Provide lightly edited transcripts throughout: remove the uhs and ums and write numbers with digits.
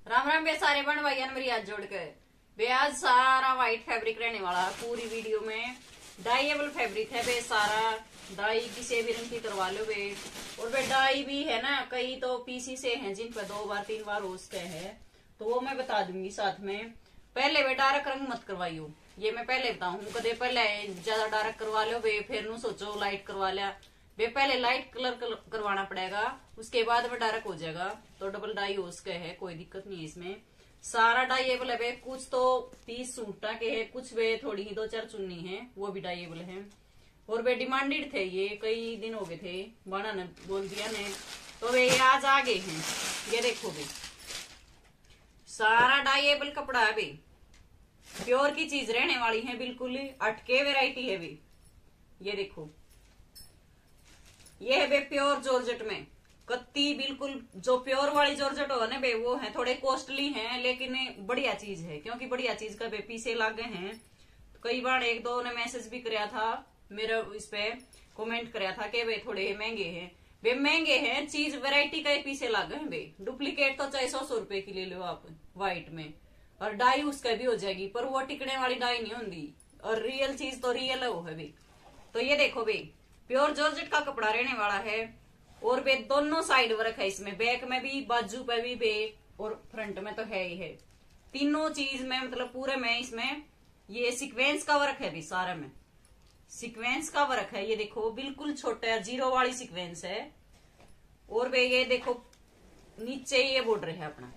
राम राम बे सारे बन भाई मेरी हाथ जोड़ के बे आज सारा व्हाइट फैब्रिक रहने वाला है पूरी वीडियो में। डाइएबल फैब्रिक है बे सारा, डाई किसी भी रंग की करवा लो बे। और बे डाई भी है ना, कई तो पीसी से हैं जिन पे 2 बार 3 बार हो सकते हैं, तो वो मैं बता दूंगी साथ में। पहले वे डार्क रंग मत करवाइयो, ये मैं पहले बताऊं। कदे पहले ज्यादा डार्क करवा लो बे, फिर नु सोचो लाइट करवा लिया बे। पहले लाइट कलर करवाना पड़ेगा, उसके बाद वो डार्क हो जाएगा। तो डबल डाई हो सके है, कोई दिक्कत नहीं है इसमें। सारा डाइएबल है बे, कुछ तो पीस सूटा के है, कुछ वे थोड़ी ही 2-4 चुन्नी है वो भी डाइएबल है। और वे डिमांडेड थे, ये कई दिन हो गए थे, बाना ने बोल दिया ने, तो वे आज आ गए हैं। ये देखो बे, सारा डाइएबल कपड़ा है बे, प्योर की चीज रहने वाली है, बिल्कुल अटके वेराइटी है बे। ये देखो, ये है बे प्योर जॉर्जेट में कत्ती, बिल्कुल जो प्योर वाली जॉर्जेट हो ना बे, वो है थोड़े कॉस्टली हैं, लेकिन बढ़िया चीज है, क्योंकि बढ़िया चीज का बे पीछे लागे हैं। तो कई बार 1-2 ने मैसेज भी कराया था मेरा, इस पे कमेंट कराया था कि वे थोड़े महंगे हैं। वे महंगे हैं, चीज वेराइटी का पीछे लागे हैं बे। डुप्लीकेट तो चाहे 100 रुपए की ले लो आप व्हाइट में, और डाई उसका भी हो जाएगी, पर वो टिकने वाली डाई नहीं होती, और रियल चीज तो रियल हो है बे। तो ये देखो बे, प्योर जॉर्जेट का कपड़ा रहने वाला है। और बे दोनों साइड वर्क है इसमें, बैक में भी, बाजू पे भी बे, और फ्रंट में तो है ही है। तीनों चीज में मतलब पूरे में इसमें ये सीक्वेंस का वर्क है भी, सारे में सीक्वेंस का वर्क है। ये देखो बिल्कुल छोटा 0 वाली सीक्वेंस है। और बे ये देखो नीचे ये बॉर्डर है अपना,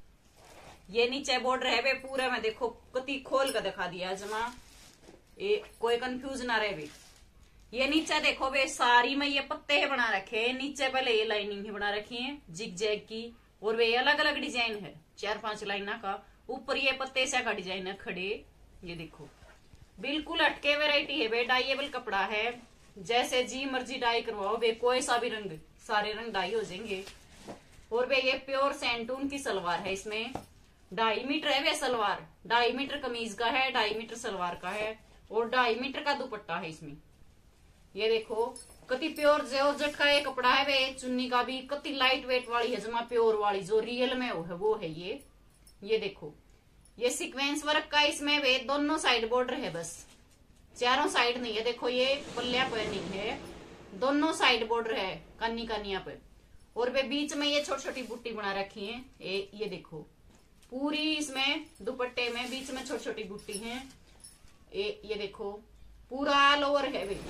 ये नीचे बॉर्डर है बे पूरे में। देखो कति खोल कर दिखा दिया जमा, ये कोई कंफ्यूज ना रहे बे। ये नीचे देखो बे, सारी में ये पत्ते है बना रखे हैं, नीचे पहले ये लाइनिंग ही बना रखी है जिग जैग की। और वे अलग अलग डिजाइन है, 4-5 लाइना का। ऊपर ये पत्ते से का डिजाइन है खड़े। ये देखो बिल्कुल अटके वेराइटी है बे, डाइएबल कपड़ा है, जैसे जी मर्जी डाई करवाओ बे, कोई सा भी रंग, सारे रंग डाई हो जाएंगे। और बे ये प्योर सैंटून की सलवार है, इसमें 2.5 मीटर है बे सलवार, 2.5 मीटर कमीज का है, 2.5 मीटर सलवार का है, और 2.5 मीटर का दुपट्टा है इसमें। ये देखो कति प्योर जॉर्जेट का ये कपड़ा है बे। चुन्नी का भी कति लाइट वेट वाली है, जमा प्योर वाली जो रियल में वो है ये देखो, ये सीक्वेंस वर्क का इसमें बे, दोनों साइड बॉर्डर है, बस चारों साइड नहीं है। देखो ये पल्लिया पे नहीं है, दोनों साइड बॉर्डर है कनिया पे। और बे बीच में ये छोटी छोटी बुट्टी बना रखी है, ये देखो पूरी इसमें दुपट्टे में बीच में छोटी छोटी बुट्टी है। ये देखो पूरा ऑल ओवर है बे,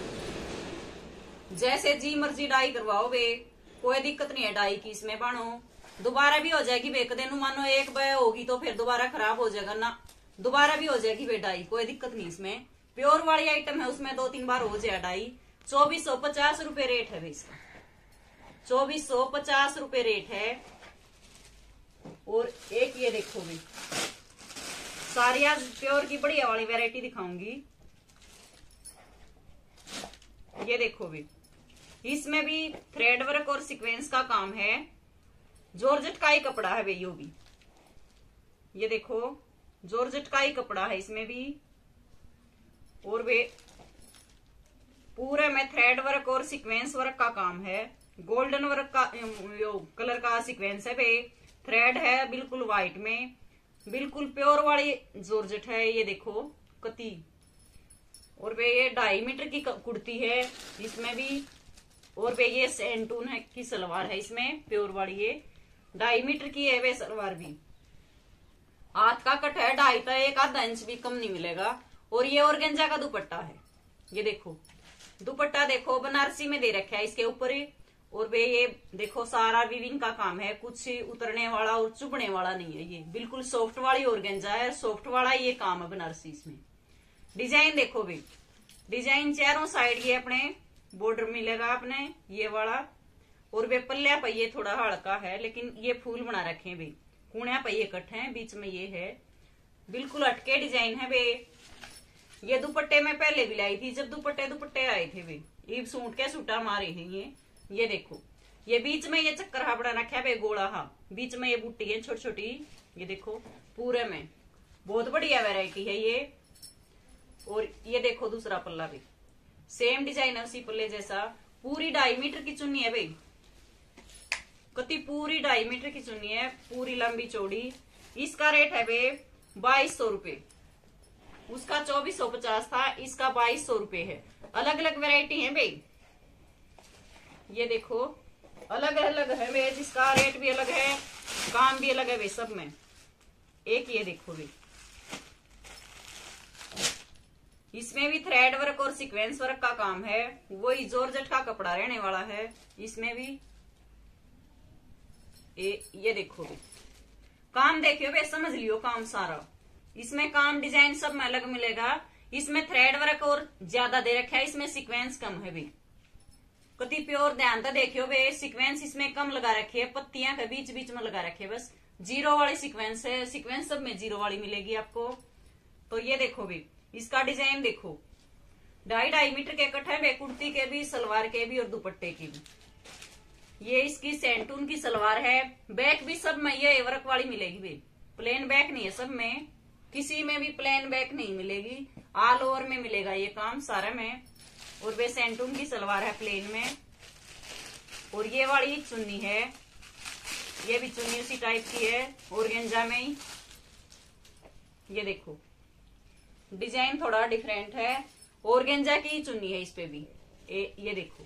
जैसे जी मर्जी डाई करवाओ बे, कोई दिक्कत नहीं है डाई की। इसमें बानो दोबारा भी हो जाएगी बे, कदे मानो एक बार होगी तो फिर दोबारा खराब हो जाएगा ना, दोबारा भी हो जाएगी बे डाई, कोई दिक्कत नहीं। इसमें प्योर वाली आइटम है, उसमें 2-3 बार हो जाए डाई। 2450 रुपए रेट है बे इसका, 2450 रुपए रेट है। और एक ये देखो बे, सारी आज प्योर की बढ़िया वाली वेराइटी दिखाऊंगी। ये देखो भी, इसमें भी थ्रेड वर्क और सीक्वेंस का काम है, जॉर्जेट का ही कपड़ा है बे यो भी। ये देखो जॉर्जेट का ही कपड़ा है इसमें भी। और वे पूरे में थ्रेड वर्क और सीक्वेंस वर्क का काम है, गोल्डन वर्क का कलर का सीक्वेंस है बे, थ्रेड है बिल्कुल व्हाइट में, बिल्कुल प्योर वाली जॉर्जेट है। ये देखो कती, और वे ये 2.5 मीटर की कुर्ती है इसमें भी। और वे ये सैंटून है की सलवार है इसमें, प्योर वाली ये 2.5 मीटर की है वे सलवार भी। हाथ का कट है 2.5 का, 1/2 इंच भी कम नहीं मिलेगा। और ये ऑर्गेंजा का दुपट्टा है। ये देखो दुपट्टा देखो बनारसी में दे रखा है इसके ऊपर ही। और वे ये देखो सारा विविंग का काम है, कुछ उतरने वाला और चुभने वाला नहीं है, ये बिल्कुल सॉफ्ट वाली ऑर्गेंजा है, सॉफ्ट वाला ये काम है बनारसी इसमें। डिजाइन देखो भी, डिजाइन चारों साइड ये अपने बॉर्डर मिलेगा अपने ये वाला। और वे पल्लिया पहिए थोड़ा हल्का है, लेकिन ये फूल बना रखे हैं बे, कुणिया पहिए कट हैं, बीच में ये है, बिल्कुल अटके डिजाइन है बे। ये दुपट्टे में पहले भी लाई थी, जब दुपट्टे आए थे बे, ये सूट के सूटा मारे हैं ये देखो, ये बीच में ये चक्कर हा बना रखा है बे, गोला हा, बीच में ये बुट्टी है छोटी छोटी। ये देखो पूरे में बहुत बढ़िया वैरायटी है ये। और ये देखो दूसरा पल्ला भी सेम डिजाइन है उसी पल्ले जैसा, पूरी 2.5 मीटर की चुन्नी है भाई, कति पूरी 2.5 मीटर की चुन्नी है, पूरी लंबी चौड़ी। इसका रेट है बे 2200 रुपए। उसका 2450 था, इसका 2200 रुपए है। अलग अलग वैरायटी है भाई, ये देखो अलग अलग है भाई, जिसका रेट भी अलग है, काम भी अलग है भाई सब में। एक ये देखो भाई, इसमें भी थ्रेड वर्क और सीक्वेंस वर्क का काम है, वही जॉर्जेट का कपड़ा रहने वाला है। इसमें भी ये देखो भाई, काम देखियो भाई, समझ लियो काम सारा। इसमें काम डिजाइन सब में अलग मिलेगा। इसमें थ्रेड वर्क और ज्यादा दे रखा है, इसमें सीक्वेंस कम है भाई। कति प्योर ध्यान तो देखियो भाई, सीक्वेंस इसमें कम लगा रखी है, पत्तियां के बीच बीच में लगा रखी है, बस जीरो वाली सीक्वेंस है। सीक्वेंस सब में जीरो वाली मिलेगी आपको। तो ये देखो भाई, इसका डिजाइन देखो, 2.5 मीटर के कट है भाई, कुर्ती के भी, सलवार के भी और दुपट्टे की भी। ये इसकी सेंटून की सलवार है। बैक भी सब में ये वर्क वाली मिलेगी भाई, प्लेन बैक नहीं है सब में, किसी में भी प्लेन बैक नहीं मिलेगी, ऑल ओवर में मिलेगा ये काम सारे में। और वे सेंटून की सलवार है प्लेन में। और ये वाली चुन्नी है, ये भी चुन्नी उसी टाइप की है, ऑर्गेन्जा में ही। ये देखो डिजाइन थोड़ा डिफरेंट है, ऑर्गेन्जा की ही चुन्नी है इस पे भी। ये देखो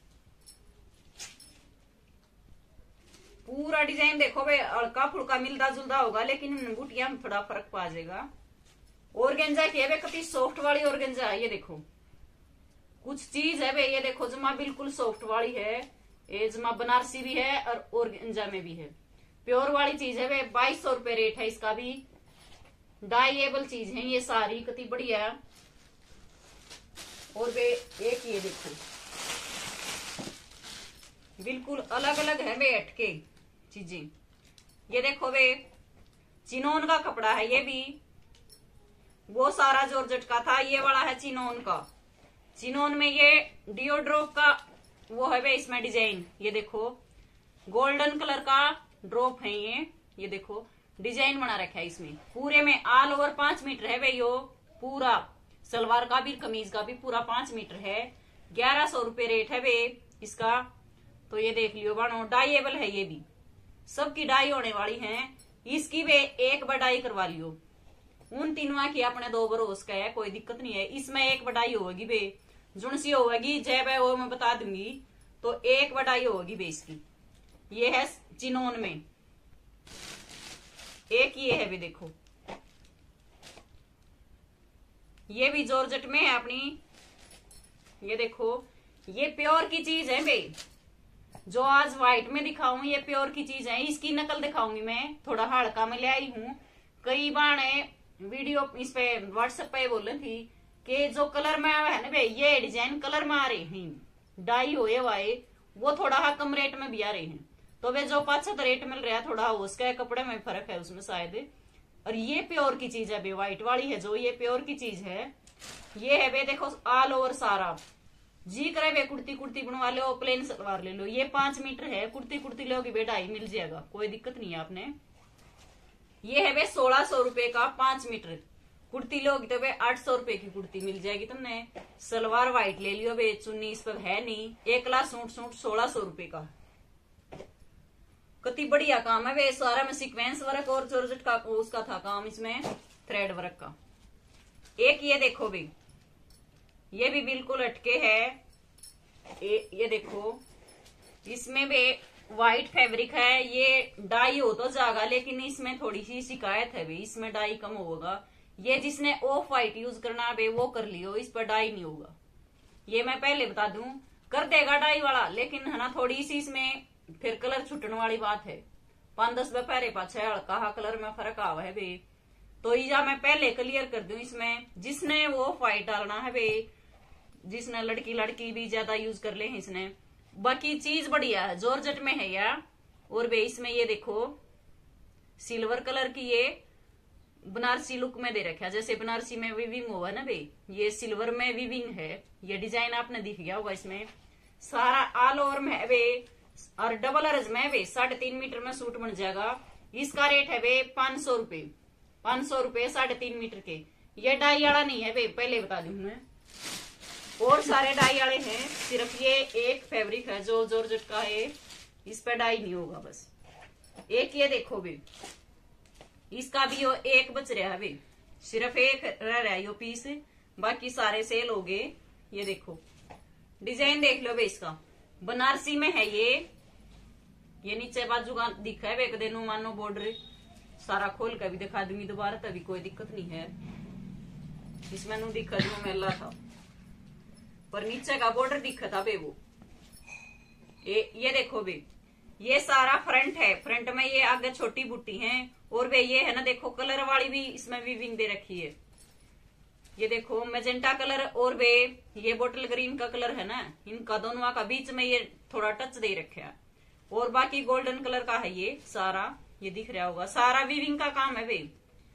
पूरा डिजाइन देखो भाई, हल्का फुल्का मिलता जुलता होगा, लेकिन बूटियां में थोड़ा फर्क पा जाएगा। ऑर्गेन्जा की है भाई, कति सॉफ्ट वाली ऑर्गेन्जा है। ये देखो कुछ चीज है भाई, ये देखो जमा बिल्कुल सॉफ्ट वाली है, ये जमा बनारसी भी है और ऑर्गेन्जा में भी है, प्योर वाली चीज है भाई। 2200 रुपए रेट है इसका भी। डाइएबल चीज है ये सारी, कति बढ़िया। और वे एक ये देखो बिल्कुल अलग अलग है वे हटके चीजें। ये देखो वे चिनोन का कपड़ा है, ये भी वो सारा जॉर्जेट का था, ये वाला है चिनोन का। चिनोन में ये डिओड्रोप का वो है वे, इसमें डिजाइन ये देखो गोल्डन कलर का ड्रॉप है ये देखो डिजाइन बना रखा है इसमें। पूरे में ऑल ओवर 5 मीटर है भाई, यो पूरा सलवार का भी कमीज का भी पूरा 5 मीटर है। 1100 रुपए रेट है भाई इसका। तो ये देख लियो बानो, डाइएबल है ये भी, सबकी डाई होने वाली है। इसकी वे एक बढ़ाई करवा लियो, उन तीनों की अपने 2 बरोस का है, कोई दिक्कत नहीं है। इसमें एक बढ़ाई होगी बे, जुणसी होगी जय भाई वो मैं बता दूंगी। तो एक बढ़ाई होगी बे इसकी। ये है चिनोन में, एक ये है भी देखो, ये भी जॉर्जेट में है अपनी। ये देखो ये प्योर की चीज है भाई, जो आज व्हाइट में दिखाऊं ये प्योर की चीज है। इसकी नकल दिखाऊंगी मैं, थोड़ा हल्का में ले आई हूं। कई बार वीडियो इस पे व्हाट्सएप पे बोले थी कि जो कलर में आया है ना भाई, ये डिजाइन कलर में आ रहे हैं, डाई हुए वाए वो थोड़ा कम रेट में भी आ रहे हैं। तो वे जो 500 रेट मिल रहा है, थोड़ा उसका कपड़े में फर्क है उसमें शायद। और ये प्योर की चीज है भाई, व्हाइट वाली है जो, ये प्योर की चीज है। ये है भाई देखो ऑल ओवर सारा, जी करे वे कुर्ती कुर्ती बनवा लो, प्लेन सलवार ले लो। ये 5 मीटर है, कुर्ती कुर्ती लोगी बे 2.5 मिल जाएगा, कोई दिक्कत नहीं है आपने। ये है वे 1600 रुपए का 5 मीटर कुर्ती लोगी तो वे 800 रुपए की कुर्ती मिल जाएगी तुमने। सलवार व्हाइट ले लियो वे, चुन्नी इस पर है नहीं। 1 लाख सूट 1600 रुपए का, कति बढ़िया काम है वे सारा में। सीक्वेंस वर्क और जॉर्जेट का उसका था काम, इसमें थ्रेड वर्क का। एक ये देखो भी, ये भी बिल्कुल अटके है। ये देखो इसमें भी व्हाइट फैब्रिक है, ये डाई हो तो जाएगा, लेकिन इसमें थोड़ी सी शिकायत है भाई, इसमें डाई कम होगा। ये जिसने ऑफ व्हाइट यूज करना है वो कर लियो, इस पर डाई नहीं होगा। ये मैं पहले बता दूं, कर देगा डाई वाला, लेकिन है ना थोड़ी सी इसमें फिर कलर छुटने वाली बात है। 5-10 पैरे पाछे हल्का कलर में फर्क आवा है भाई। तो या मैं पहले क्लियर कर दूं, इसमें जिसने वो व्हाइट डालना है भाई, जिसने लड़की भी ज्यादा यूज कर ले इसने। बाकी चीज बढ़िया है, जॉर्जेट में है यार। और भाई इसमें ये देखो सिल्वर कलर की ये बनारसी लुक में दे रखा है, जैसे बनारसी में वीविंग हुआ ना भाई, ये सिल्वर में वीविंग है। ये डिजाइन आपने दिख गया होगा इसमें, सारा ऑल ओवर में है भाई। और डबल अर्ज में भाई 3.5 मीटर में सूट बन जाएगा। इसका रेट है भाई 500 रुपए, 500 रुपए 3.5 मीटर के। ये डाई वाला नहीं है भाई, पहले बता दूं मैं, और सारे डाई वाले हैं। सिर्फ ये एक फैब्रिक है जो जॉर्जेट का है, इस पे डाई नहीं होगा बस। एक ये देखो भी, इसका भी यो एक बच रहा है अभी, सिर्फ एक रह रहा है यो पीस, बाकी सारे सेल हो गए। ये देखो डिजाइन देख लो भाई, इसका बनारसी में है ये नीचे बाजू का दिखा है एक दिन मानो बॉर्डर, सारा खोल कर भी दिखा दूंगी दोबारा, तभी कोई दिक्कत नहीं है। इसमें नू दिखा दू मेला था, पर नीचे का बॉर्डर दिखा था बे वो। ये देखो बे, ये सारा फ्रंट है, फ्रंट में ये आगे छोटी बूटी है, और वे ये है ना देखो कलर वाली भी इसमें वीविंग दे रखी है। ये देखो मैजेंटा कलर और वे ये बोटल ग्रीन का कलर है ना, इनका दोनों का बीच में ये थोड़ा टच दे रखा है, और बाकी गोल्डन कलर का है ये सारा, ये दिख रहा होगा सारा वीविंग का काम है वे।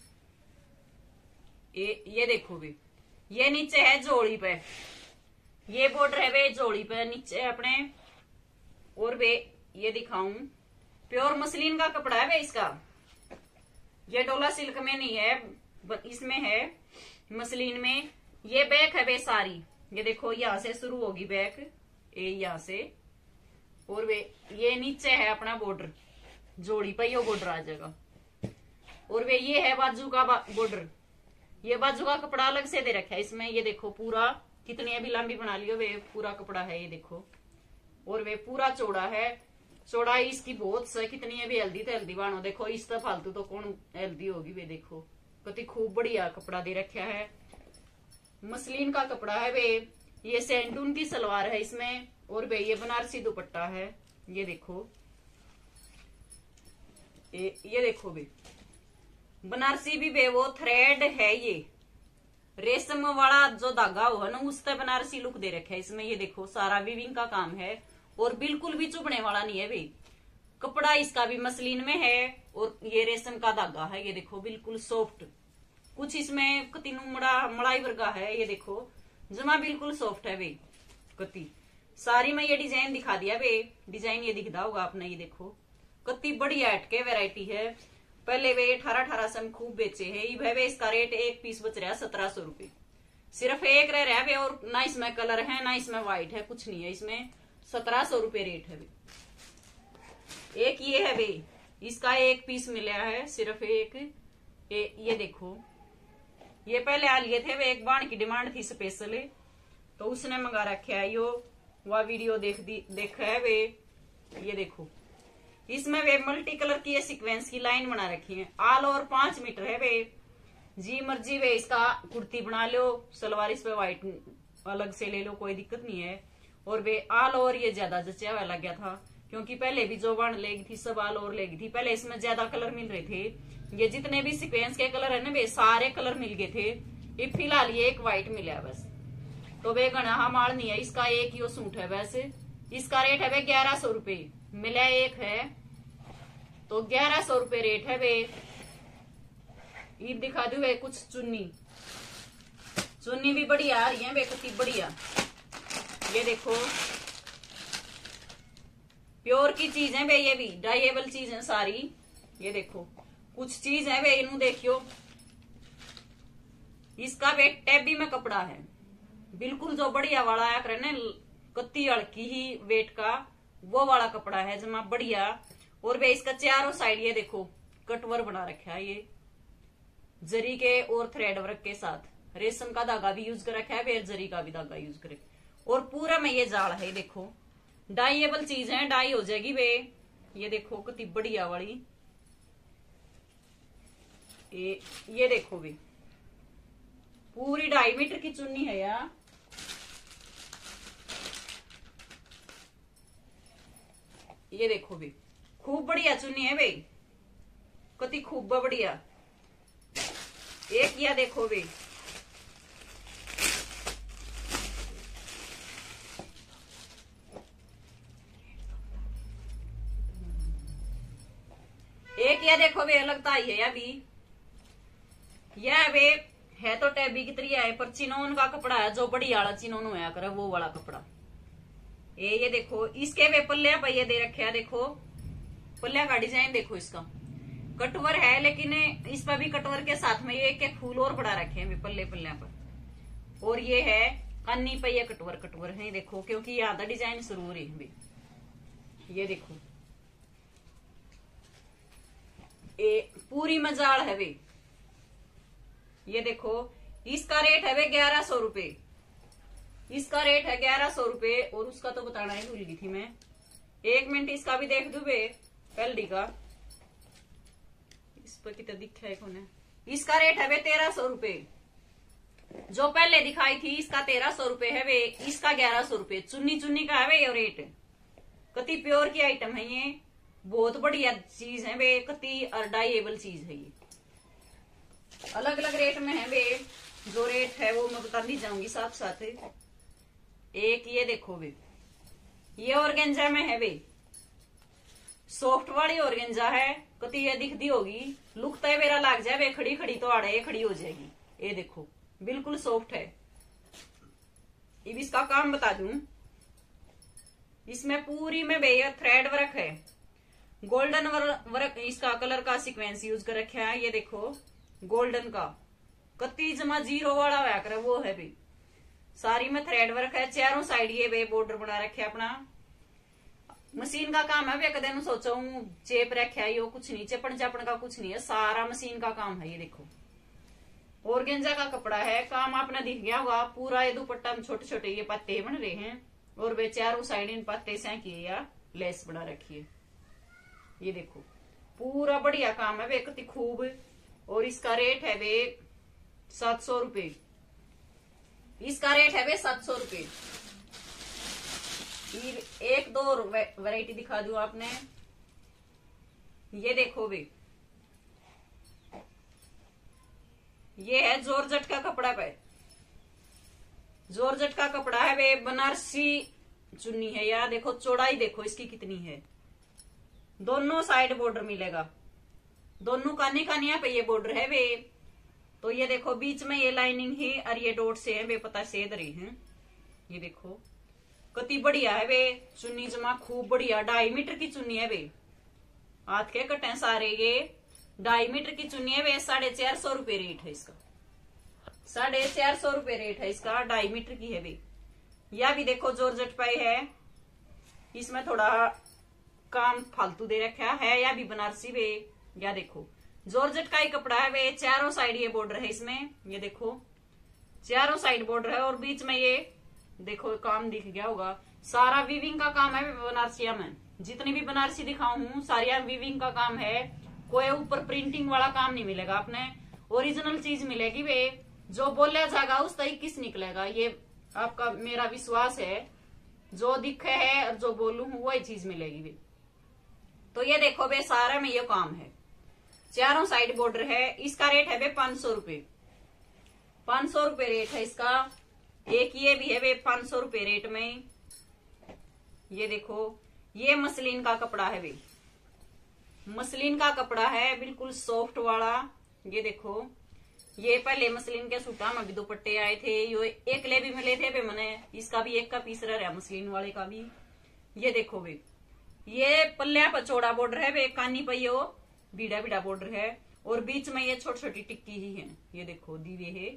ये देखो वे, ये नीचे है जोड़ी पे, ये बॉर्डर है वे जोड़ी पे नीचे अपने, और वे ये दिखाऊं प्योर मसलिन का कपड़ा है वे इसका, ये डोला सिल्क में नहीं है, इसमें है मसलिन में। ये बैक है वे सारी, ये देखो यहां से शुरू होगी बैक, ये यहां से, और वे ये नीचे है अपना बॉर्डर जोड़ी पे, यो बॉर्डर आ जाएगा, और वे ये है बाजू का बॉर्डर, ये बाजू का कपड़ा अलग से दे रखा है इसमें। ये देखो पूरा कितनी अभी लंबी बना लियो वे, पूरा कपड़ा है ये देखो, और वे पूरा चौड़ा है, चौड़ाई इसकी बहुत से कितनी है भी, हल्दी तो हल्दी बानो देखो, इस तो फालतू तो कौन हल्दी होगी वे, देखो कति खूब बढ़िया कपड़ा दे रखा है, मसलिन का कपड़ा है वे। ये सैंटून की सलवार है इसमें, और वे ये बनारसी दुपट्टा है, ये देखो ये देखो वे बनारसी भी वे वो थ्रेड है, ये रेशम वाला जो धागा हो है ना उस पर बनारसी लुक दे रखा है इसमें। ये देखो सारा वीविंग का काम है, और बिल्कुल भी चुभने वाला नहीं है भाई, कपड़ा इसका भी मसलिन में है, और ये रेशम का धागा है, ये देखो बिल्कुल सॉफ्ट, कुछ इसमें कति मड़ाई वर्गा है, ये देखो जमा बिल्कुल सॉफ्ट है वे कति सारी में। ये डिजाइन दिखा दिया वे, डिजाइन ये दिखता होगा आपने, ये देखो कति बढ़िया हटके वेराइटी है। पहले वे 1800 से खूब बेचे है, वे इसका रेट एक पीस बच रहा है 1700 रुपए, सिर्फ एक रह रहा है वे, और ना इसमें कलर है ना इसमें व्हाइट है, कुछ नहीं है इसमें, 1700 रुपए रेट है वे। एक ये है वे, इसका एक पीस मिला है सिर्फ एक, ये देखो ये पहले आ लिए थे वे, एक बाण की डिमांड थी स्पेशल, तो उसने मंगा रखा है यो, वह वीडियो देखा है वे। ये देखो इसमें वे मल्टी कलर की ये सीक्वेंस की लाइन बना रखी है, ऑल ओवर 5 मीटर है वे, जी मर्जी वे इसका कुर्ती बना लो, सलवार इस पे व्हाइट अलग से ले लो, कोई दिक्कत नहीं है। और वे ऑल ओवर ये ज्यादा जचा हुआ लग गया था, क्योंकि पहले भी जो बाण लेगी थी सब ऑल ओवर लेगी थी, पहले इसमें ज्यादा कलर मिल रहे थे, ये जितने भी सीक्वेंस के कलर है ना वे सारे कलर मिल गए थे, ये फिलहाल ये एक व्हाइट मिला बस, तो वे गणा माल नहीं है, इसका एक ही सूट है वैसे, इसका रेट है वे 1100 रुपए मिला एक है, तो 1100 रुपए रेट है वे। ये दिखा दू वे कुछ चुन्नी भी बढ़िया आ रही है वे, कितनी बढ़िया, ये देखो प्योर की चीज है वे, ये भी डाइएबल चीज है सारी, ये देखो कुछ चीज है वे, इन्हों देखियो, इसका वे टैबी में कपड़ा है बिल्कुल, जो बढ़िया वाला आया करे ना कत्ती अड़की ही वेट का, वो वाला कपड़ा है जमा बढ़िया। और वे इसका चारों साइड ये देखो कटवर बना रखा है, ये जरी के और थ्रेड वर्क के साथ, रेशम का धागा भी यूज कर रखा है वे, जरी का भी धागा यूज करे, और पूरा में ये जाल है, देखो डाइएबल चीज है, डाई हो जाएगी वे। ये देखो कितनी बढ़िया वाली, ये देखो वे पूरी 2.5 मीटर की चुन्नी है यार, ये देखो भी खूब बढ़िया चुन्नी है भाई, कति खूब बढ़िया। एक या देखो भी, एक या देखो वे लगता ही है अभी, यह वे है तो टैबी की तरह है, पर चिनोन का कपड़ा है, जो बढ़िया वाला चिनोन होया करे वो वाला कपड़ा। ये देखो इसके वे पल्लिया पे ये दे रखे है, देखो पल्लिया का डिजाइन देखो, इसका कटवर है, लेकिन इस पर भी कटवर के साथ में ये एक फूल और बढ़ा रखे हैं पल्ले पर, और ये है कन्नी पे ये कटवर है, देखो क्योंकि ये आधा डिजाइन शुरू हो रही है। ये देखो पूरी मजाल है वे। ये देखो इसका रेट है वे 1100 रुपए। इसका रेट है 1100 रुपए। और उसका तो बताना ही भूल गई थी मैं। 1 मिनट इसका भी देख दू बे एलडी का। इस पर कितना दिखा है कौन है। इसका रेट है वे 1300 रुपए। जो पहले दिखाई थी इसका 1300 रुपए है वे, इसका 1100 रुपए। चुन्नी चुन्नी का है वे ये रेट। कति प्योर की आइटम है ये, बहुत बढ़िया चीज है वे, कति अर्डाइएबल चीज है ये। अलग अलग रेट में है वे। जो रेट है वो मैं बताती जाऊंगी साथ साथ। एक ये देखो वे, ये ऑर्गेंजा में है वे, सॉफ्ट वाली ऑर्गेंजा है। कति ये दिखती होगी, लुक तो मेरा लग जाए वे, खड़ी खड़ी तो आड़े खड़ी हो जाएगी। ये देखो बिल्कुल सॉफ्ट है। अब इसका काम बता दूं, इसमें पूरी में भैया थ्रेड वर्क है, गोल्डन वर्क। इसका कलर का सीक्वेंस यूज कर रखा है। ये देखो गोल्डन का कत्ती जमा जीरो वाला हुआ कर वो है भी। सारी में थ्रेड वर्क है, चारों साइड ये वे बॉर्डर बना रखे अपना। मशीन का काम है वे, कदे नु सोचो चेप रखा है, यो कुछ नहीं, चपन चपन का कुछ नहीं है, सारा मशीन का काम है। ये देखो ऑर्गेंजा का कपड़ा है, काम आपने दिख गया होगा पूरा। ये दुपट्टा में छोटे छोटे ये पत्ते बन रहे हैं और वे चारों साइड इन पत्ते से किए या लेस बना रखी है। ये देखो पूरा बढ़िया काम है वे, कति खूब। और इसका रेट है वे 700 रुपए। इसका रेट है वे 700 रुपए। एक दो वैरायटी दिखा दूं आपने। ये देखो वे, ये है जॉर्जेट का कपड़ा पे। जॉर्जेट का कपड़ा है वे, बनारसी चुन्नी है यार। देखो चौड़ाई देखो इसकी कितनी है, दोनों साइड बॉर्डर मिलेगा, दोनों कानी कानिया पे ये बॉर्डर है वे। तो ये देखो बीच में ये लाइनिंग है और ये डॉट से है वे, पता सेध रही है। ये देखो कति बढ़िया है वे, चुन्नी जमा खूब बढ़िया। 2.5 मीटर की चुन्नी है वे, हाथ के कटे सारे। ये 2.5 मीटर की चुन्नी है वे, 450 रुपए रेट है इसका। 450 रुपए रेट है इसका, 2.5 मीटर की है वे। या भी देखो जॉर्जेट पाई है, इसमें थोड़ा काम फालतू दे रखा है, या भी बनारसी वे। या देखो जॉर्जेट का ही कपड़ा है वे, चारों साइड ये बॉर्डर है इसमें। ये देखो चारों साइड बॉर्डर है और बीच में ये देखो काम दिख गया होगा। सारा वीविंग का काम है बनारसिया में। जितनी भी बनारसी दिखाऊं हूं सारी वीविंग का काम है, कोई ऊपर प्रिंटिंग वाला काम नहीं मिलेगा आपने। ओरिजिनल चीज मिलेगी वे, जो बोला जाएगा उस तरीके किस निकलेगा। ये आपका मेरा विश्वास है, जो दिखे है और जो बोलू हूं वही चीज मिलेगी वे। तो ये देखो वे सारा में ये काम है, चारों साइड बॉर्डर है। इसका रेट है वे 500 रुपए। 500 रुपए रेट है इसका। एक ये भी है वे 500 रुपए रेट में। ये देखो ये मसलिन का कपड़ा है वे, मसलिन का कपड़ा है बिल्कुल सॉफ्ट वाला। ये देखो ये पहले मसलिन के सूटा में भी दुपट्टे आए थे, ये एक ले भी मिले थे वे मने। इसका भी एक का पीस रहा मसलिन वाले का भी। ये देखो वे, ये पल्लिया पर चौड़ा बॉर्डर है वे, कानी पर ये बीड़ा बीड़ा बॉर्डर है और बीच में ये छोटी छोटी टिक्की ही है। ये देखो दीवे है,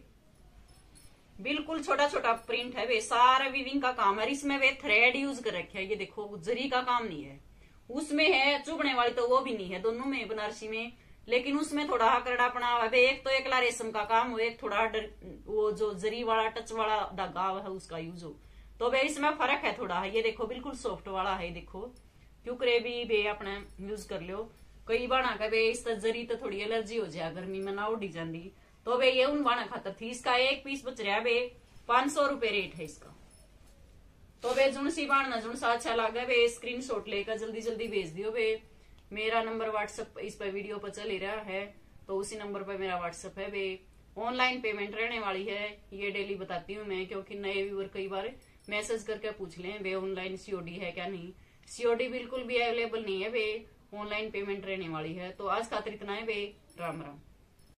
बिल्कुल छोटा छोटा प्रिंट है वे, सारा वीविंग का काम है। इसमें वे थ्रेड यूज कर रखे है। ये देखो जरी का काम नहीं है, उसमें है चुभने वाली तो वो भी नहीं है, दोनों में बनारसी में। लेकिन उसमें थोड़ा करड़ापना है, एक तो एकला रेशम का काम हो, एक थोड़ा वो जो जरी वाला टच वाला धागा है उसका यूज हो। तो वे इसमें फर्क है थोड़ा। ये देखो बिल्कुल सॉफ्ट वाला है। देखो क्यूकरे भी वे अपने यूज कर लो। कई बाणा का वे इस जरी तो थोड़ी एलर्जी हो जाए, गर्मी में ना उड़ी जाती। तो वे ये उन बाणा खातर थी। इसका एक पीस बच रहा है वे, 500 रुपए रेट है इसका। तो वे जुनसी बाणना जुनसा अच्छा लगा वे स्क्रीनशॉट लेकर जल्दी जल्दी भेज दियो वे। मेरा नंबर व्हाट्सएप इस पर वीडियो पर चल ही रहा है, तो उसी नंबर पर मेरा व्हाट्सएप है वे। ऑनलाइन पेमेंट रहने वाली है, ये डेली बताती हूँ मैं, क्योंकि नए व्यूअर कई बार मैसेज करके पूछ लें वे ऑनलाइन सीओडी है क्या नहीं। सीओडी बिल्कुल भी अवेलेबल नहीं है वे, ऑनलाइन पेमेंट रहने वाली है। तो आज खातिर इतना है वे, राम राम।